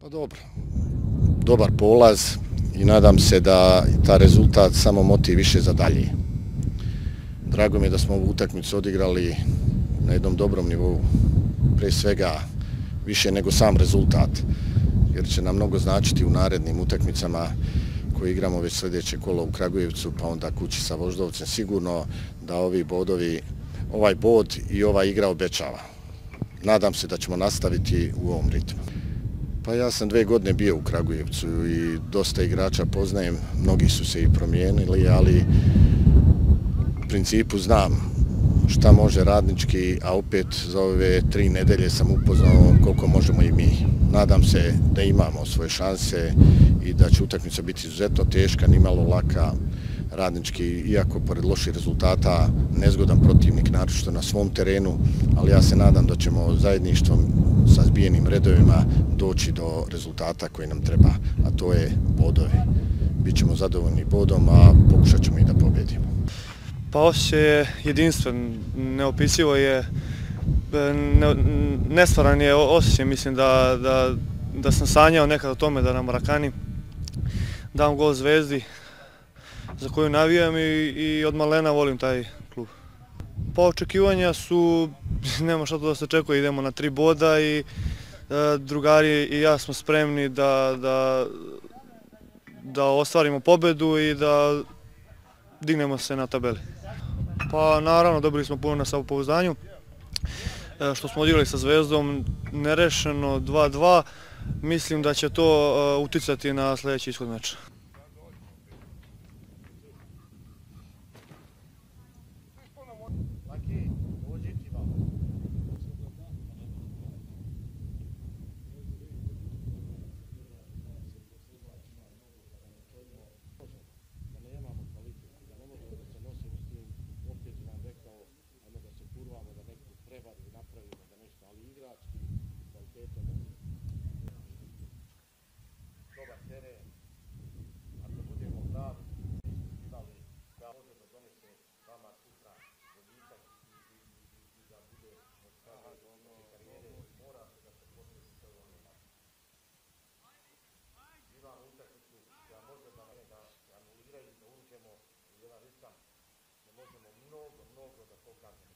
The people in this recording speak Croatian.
Pa dobro, dobar polaz i nadam se da ta rezultat samo motiv više za dalje. Drago mi je da smo ovu utakmicu odigrali na jednom dobrom nivou, prije svega više nego sam rezultat, jer će nam mnogo značiti u narednim utakmicama koje igramo već sljedeće kolo u Kragujevcu, pa onda kući sa Voždovcem. Sigurno da ovi bodovi, ovaj bod i ova igra obećava. Nadam se da ćemo nastaviti u ovom ritmu. Pa ja sam 2 godine bio u Kragujevcu i dosta igrača poznajem, mnogi su se i promijenili, ali u principu znam šta može Radnički, a opet za ove 3 nedelje sam upoznao koliko možemo i mi. Nadam se da imamo svoje šanse i da će utakmica biti izuzetno teška, nimalo laka. Radnički, iako pored loših rezultata, nezgodan protivnik, naročito na svom terenu, ali ja se nadam da ćemo zajedništvom sa zbijenim redovima doći do rezultata koji nam treba, a to je bodovi. Bićemo zadovoljni bodom, a pokušat ćemo i da pobjedimo. Pa osjećaj je jedinstven, neopisivo je, nestvaran je osjećaj. Mislim da sam sanjao nekad o tome da na Marakani dam gol Zvezdi za koju navijam i od malena volim taj klub. Pa očekivanja su, nema šta to da se očekuje, idemo na 3 boda i drugari i ja smo spremni da ostvarimo pobedu i da dignemo se na tabeli. Pa naravno dobili smo puno na samopouzdanju, što smo odigrali sa Zvezdom nerešeno 2:2, mislim da će to uticati na sljedeći ishod meča. Dobar teren, ako budemo pravi, imali da možemo donesti vama sutra boljitak i da bude od karijere, mora se da se posjeti sve ono naše. Imamo utakmicu koja može da anuliraju, da uđemo u jedan ritam, da možemo mnogo da pokažemo.